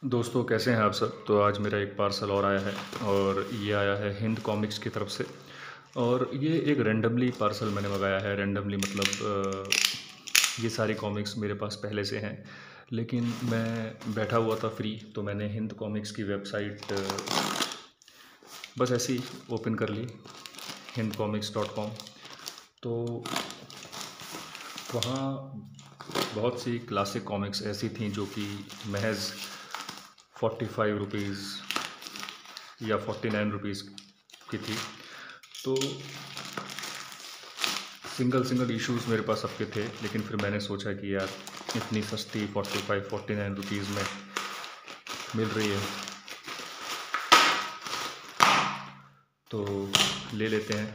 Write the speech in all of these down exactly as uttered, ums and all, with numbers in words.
दोस्तों कैसे हैं आप सब। तो आज मेरा एक पार्सल और आया है और ये आया है हिंद कॉमिक्स की तरफ से। और ये एक रैंडमली पार्सल मैंने मंगाया है। रैंडमली मतलब अ, ये सारी कॉमिक्स मेरे पास पहले से हैं, लेकिन मैं बैठा हुआ था फ्री तो मैंने हिंद कॉमिक्स की वेबसाइट बस ऐसे ही ओपन कर ली, हिंद कॉमिक्स डॉट कॉम। तो वहाँ बहुत सी क्लासिक कॉमिक्स ऐसी थी जो कि महज फोर्टी फाइव रुपीज़ या फोर्टी नाइन रुपीज़ की थी। तो सिंगल सिंगल इश्यूज़ मेरे पास सबके थे, लेकिन फिर मैंने सोचा कि यार इतनी सस्ती forty five forty nine rupees में मिल रही है तो ले लेते हैं।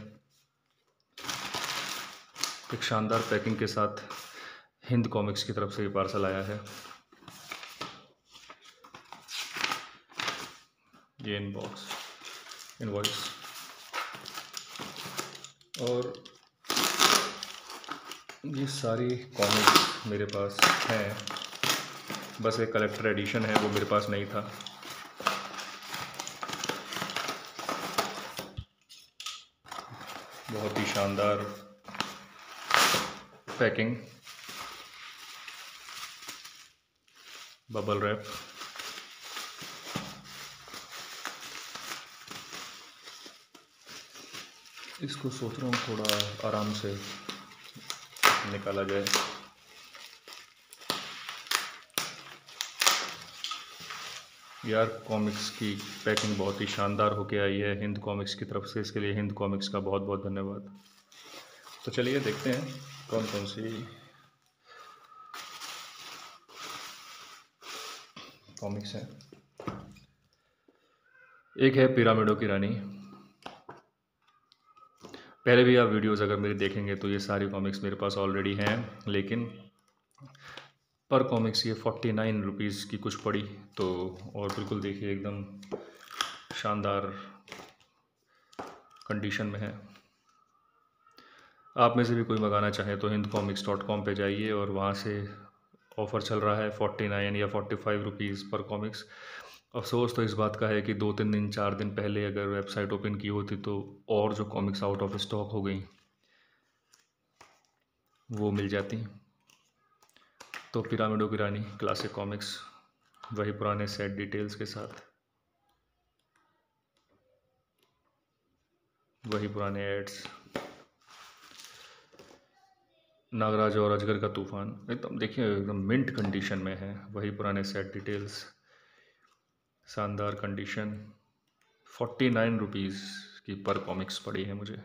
एक शानदार पैकिंग के साथ हिंद कॉमिक्स की तरफ से ये पार्सल आया है। ये इनबॉक्स इनवॉइस और ये सारी कॉमिक्स मेरे पास हैं, बस एक कलेक्टर एडिशन है वो मेरे पास नहीं था। बहुत ही शानदार पैकिंग, बबल रैप, इसको सोच रहा हूँ थोड़ा आराम से निकाला जाए। यार कॉमिक्स की पैकिंग बहुत ही शानदार होके आई है हिंद कॉमिक्स की तरफ से, इसके लिए हिंद कॉमिक्स का बहुत बहुत धन्यवाद। तो चलिए देखते हैं कौन कौन सी कॉमिक्स हैं। एक है पिरामिडों की रानी। पहले भी आप वीडियोस अगर मेरे देखेंगे तो ये सारी कॉमिक्स मेरे पास ऑलरेडी हैं, लेकिन पर कॉमिक्स ये फोर्टी नाइन रुपीज़ की कुछ पड़ी तो। और बिल्कुल देखिए एकदम शानदार कंडीशन में है। आप में से भी कोई मंगाना चाहे तो हिंद कॉमिक्स डॉट कॉम पर जाइए और वहाँ से ऑफ़र चल रहा है फोर्टी नाइन या फोर्टी फाइव रुपीज़ पर कॉमिक्स। अफसोस तो इस बात का है कि दो तीन दिन चार दिन पहले अगर वेबसाइट ओपन की होती तो और जो कॉमिक्स आउट ऑफ स्टॉक हो गई वो मिल जाती। तो पिरामिडों की रानी क्लासिक कॉमिक्स, वही पुराने सेट डिटेल्स के साथ, वही पुराने एड्स। नागराज और अजगर का तूफान एकदम देखिए एकदम मिंट कंडीशन में है, वही पुराने सेट डिटेल्स, शानदार कंडीशन। फोर्टी नाइन रुपीज़ की पर कॉमिक्स पड़ी है मुझे।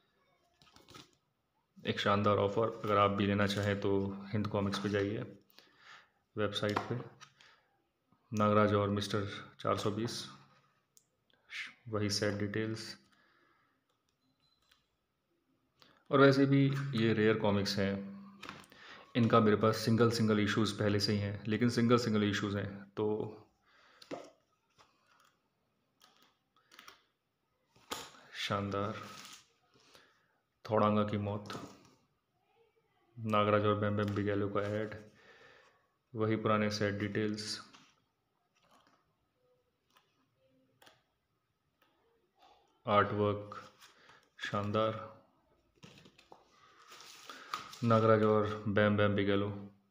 एक शानदार ऑफ़र, अगर आप भी लेना चाहें तो हिंद कॉमिक्स पे जाइए वेबसाइट पे। नागराज और मिस्टर चार सौ बीस, वही सेट डिटेल्स। और वैसे भी ये रेयर कॉमिक्स हैं, इनका मेरे पास सिंगल सिंगल इश्यूज़ पहले से ही हैं, लेकिन सिंगल सिंगल इश्यूज़ हैं तो शानदार। थोड़ांगा की मौत, नागराज और बैम बैम बिगेलो का ऐड, वही पुराने सेट डिटेल्स। आर्ट वर्क शानदार। नागराज और बैम बैम बिगेलो,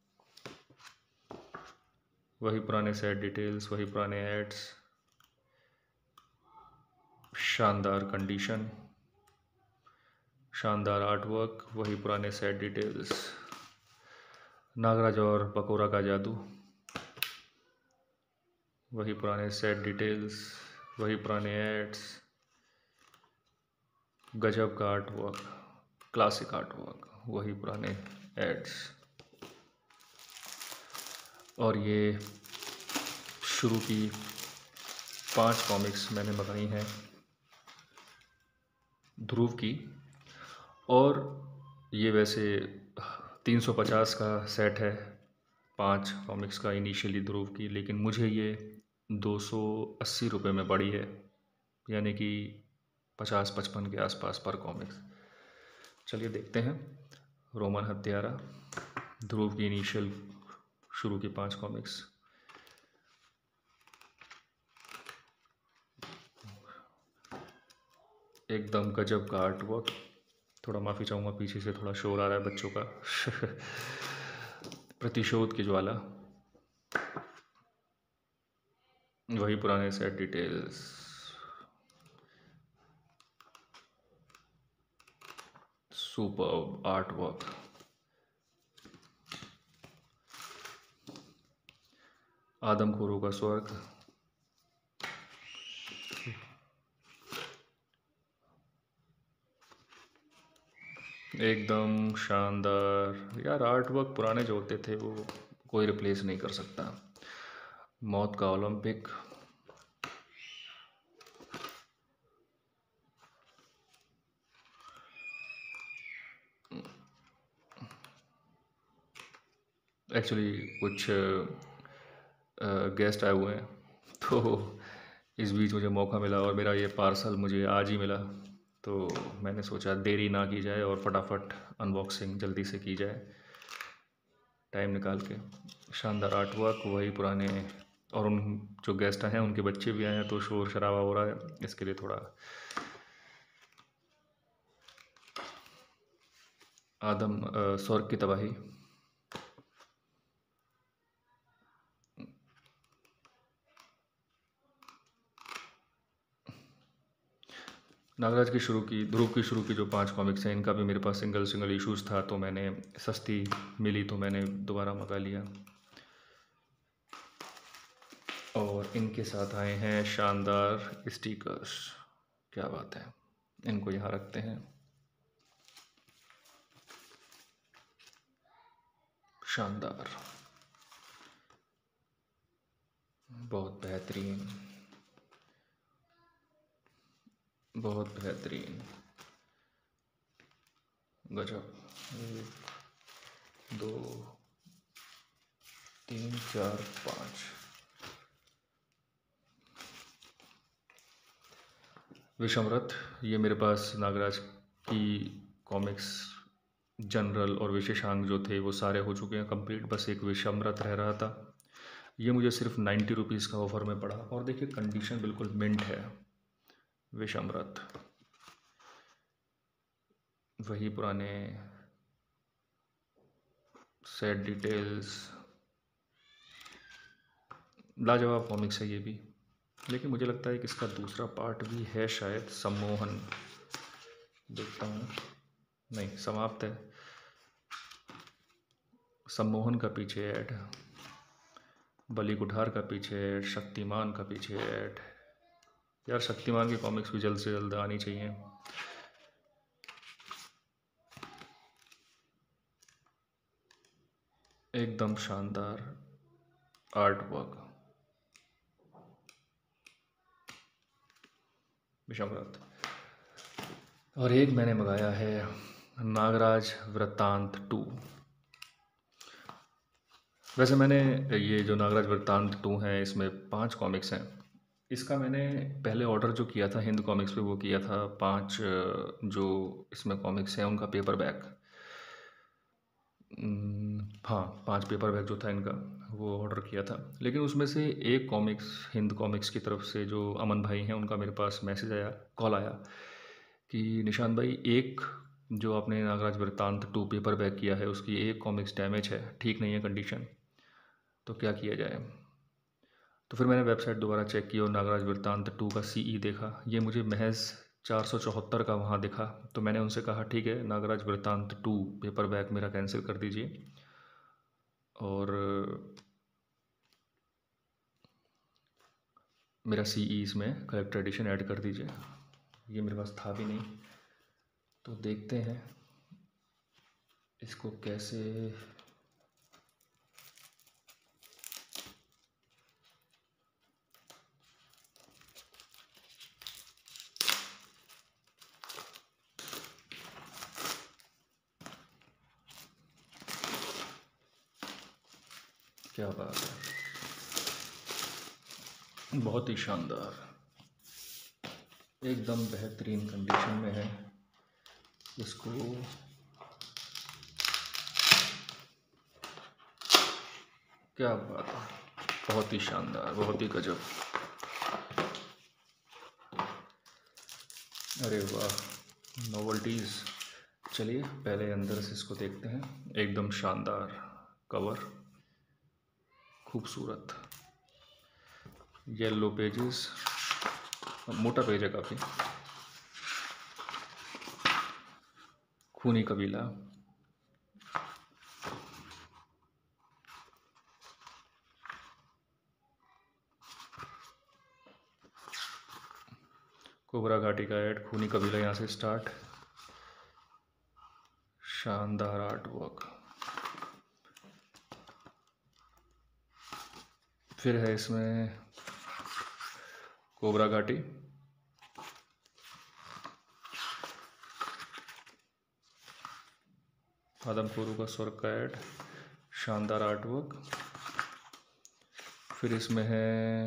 वही पुराने सेट डिटेल्स, वही पुराने एड्स, शानदार कंडीशन, शानदार आर्ट वर्क, वही पुराने सेट डिटेल्स। नागराज और पकोरा का जादू, वही पुराने सेट डिटेल्स, वही पुराने एड्स, गजब का art work, classic art work, वही पुराने एड्स। और ये शुरू की पांच कॉमिक्स मैंने मंगाई हैं ध्रुव की। और ये वैसे तीन सौ पचास का सेट है पांच कॉमिक्स का इनिशियली ध्रुव की, लेकिन मुझे ये दो सौ अस्सी रुपये में पड़ी है, यानी कि पचास पचपन के आसपास पर कॉमिक्स। चलिए देखते हैं। रोमन हत्यारा, ध्रुव की इनिशियल शुरू की पांच कॉमिक्स। एकदम गजब का आर्ट वर्क। थोड़ा माफ़ी चाहूँगा, पीछे से थोड़ा शोर आ रहा है बच्चों का। प्रतिशोध की ज्वाला, वही पुराने set details. Super art work. आदमखोरों का स्वर्ग। एकदम शानदार यार। आर्ट वर्क पुराने जो होते थे वो कोई रिप्लेस नहीं कर सकता। मौत का ओलंपिक। एक्चुअली कुछ गेस्ट आए हुए हैं, तो इस बीच मुझे मौका मिला और मेरा ये पार्सल मुझे आज ही मिला, तो मैंने सोचा देरी ना की जाए और फटाफट अनबॉक्सिंग जल्दी से की जाए टाइम निकाल के। शानदार आर्ट वर्क, वही पुराने, और उन जो गेस्ट आए हैं उनके बच्चे भी आए हैं, तो शोर शराबा हो रहा है, इसके लिए थोड़ा। आदम स्वर्ग की तबाही। नागराज की शुरू की, ध्रुव की शुरू की जो पांच कॉमिक्स हैं, इनका भी मेरे पास सिंगल सिंगल इश्यूज़ था, तो मैंने सस्ती मिली तो मैंने दोबारा मंगा लिया। और इनके साथ आए हैं शानदार स्टिकर्स। क्या बात है। इनको यहाँ रखते हैं। शानदार, बहुत बेहतरीन, बहुत बेहतरीन, गजब। एक, दो, तीन, चार, पाँच। विषमरथ, ये मेरे पास नागराज की कॉमिक्स जनरल और विशेषांक जो थे वो सारे हो चुके हैं कंप्लीट, बस एक विषमरथ रह रहा था। ये मुझे सिर्फ नाइन्टी रुपीज़ का ऑफ़र में पड़ा, और देखिए कंडीशन बिल्कुल मिंट है। विषमरथ, वही पुराने सेट डिटेल्स, लाजवाब कॉमिक्स है ये भी। लेकिन मुझे लगता है कि इसका दूसरा पार्ट भी है शायद, सम्मोहन। देखता हूँ, नहीं समाप्त है। सम्मोहन का पीछे ऐड, बलि कुठार का पीछे ऐड, शक्तिमान का पीछे ऐड। यार शक्तिमान की कॉमिक्स भी जल्द से जल्द आनी चाहिए। एकदम शानदार आर्ट वर्क। विषमरथ। और एक मैंने मंगाया है नागराज वृत्तांत टू। वैसे मैंने ये जो नागराज वृत्तांत टू है, इसमें पांच कॉमिक्स हैं। इसका मैंने पहले ऑर्डर जो किया था हिंद कॉमिक्स पे, वो किया था पांच जो इसमें कॉमिक्स हैं उनका पेपर बैक। हाँ, पांच पेपर बैक जो था इनका, वो ऑर्डर किया था। लेकिन उसमें से एक कॉमिक्स हिंद कॉमिक्स की तरफ से जो अमन भाई हैं, उनका मेरे पास मैसेज आया, कॉल आया कि निशान भाई, एक जो आपने नागराज वृत्तांत टू पेपर बैक किया है उसकी एक कॉमिक्स डैमेज है, ठीक नहीं है कंडीशन, तो क्या किया जाए। तो फिर मैंने वेबसाइट दोबारा चेक की और नागराज वृत्तांत टू का सीई देखा। ये मुझे महज चार सौ चौहत्तर का वहाँ दिखा। तो मैंने उनसे कहा ठीक है, नागराज वृत्तांत टू पेपर बैक मेरा कैंसिल कर दीजिए और मेरा सीई इसमें कलेक्टर एडिशन ऐड कर दीजिए। ये मेरे पास था भी नहीं, तो देखते हैं इसको कैसे। क्या बात है, बहुत ही शानदार, एकदम बेहतरीन कंडीशन में है। इसको क्या बात है, बहुत ही शानदार, बहुत ही गजब। अरे वाह, नोवल्टीज़। चलिए पहले अंदर से इसको देखते हैं। एकदम शानदार कवर, खूबसूरत येलो पेजेस, मोटा पेज है काफ़ी। खूनी कबीला, कोबरा घाटी का ऐड, खूनी कबीला यहाँ से स्टार्ट। शानदार आर्ट वर्क। फिर है इसमें कोबरा घाटी, आदमखोरों का स्वर्ग का ऐड, शानदार आर्ट वर्क। फिर इसमें है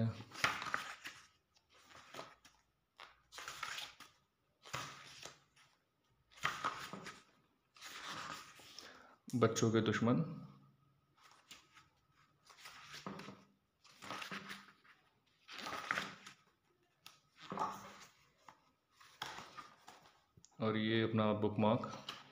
बच्चों के दुश्मन, और ये अपना बुकमार्क,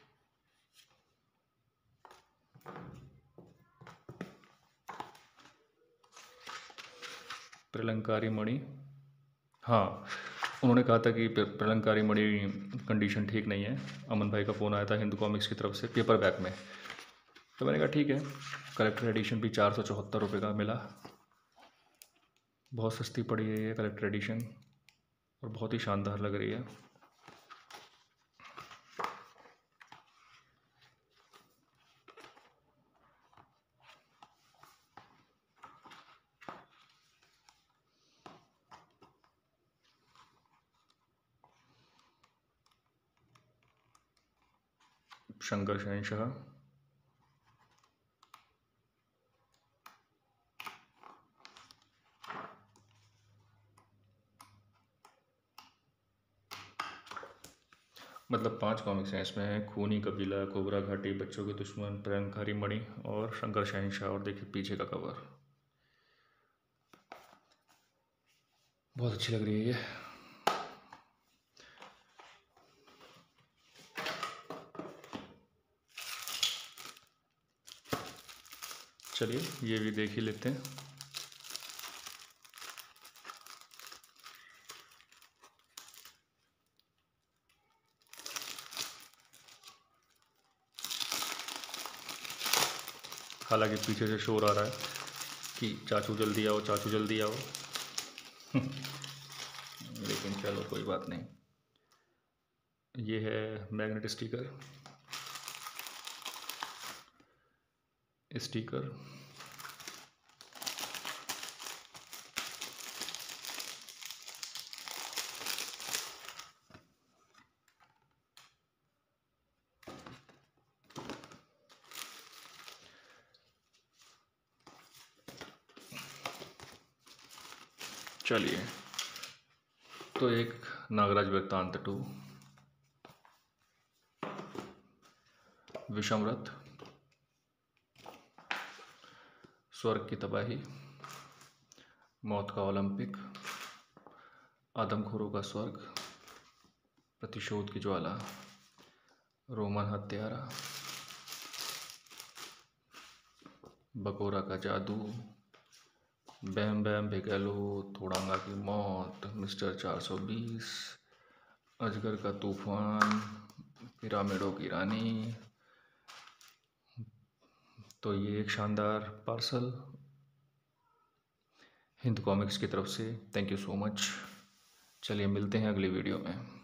प्रलंकारी मणि। हाँ, उन्होंने कहा था कि प्रलंकारी मणि कंडीशन ठीक नहीं है। अमन भाई का फ़ोन आया था हिंदू कॉमिक्स की तरफ से पेपर बैक में, तो मैंने कहा ठीक है। कलेक्टर एडिशन भी चार सौ चौहत्तर रुपये का मिला। बहुत सस्ती पड़ी है ये कलेक्टर एडिशन और बहुत ही शानदार लग रही है। शंकर शहनशाह, मतलब पांच कॉमिक्स हैं इसमें। खूनी कबीला, कोबरा घाटी, बच्चों के दुश्मन, प्रलंकारी मणि और शंकर शहनशाह। और देखिए पीछे का कवर, बहुत अच्छी लग रही है ये। चलिए ये भी देख ही लेते हैं। हालांकि पीछे से शोर आ रहा है कि चाचू जल्दी आओ, चाचू जल्दी आओ। लेकिन चलो कोई बात नहीं। ये है मैग्नेट स्टिकर, स्टिकर चलिए तो एक नागराज वृत्तांत टू, विषमरथ, स्वर्ग की तबाही, मौत का ओलंपिक, आदमखोरों का स्वर्ग, प्रतिशोध की ज्वाला, रोमन हत्यारा, बकोरा का जादू, बैम बैम भिगेलो, थोड़ांगा की मौत, मिस्टर चार सौ बीस, अजगर का तूफान, पिरामिडों की रानी। तो ये एक शानदार पार्सल हिंद कॉमिक्स की तरफ से। Thank you so much. चलिए मिलते हैं अगली वीडियो में।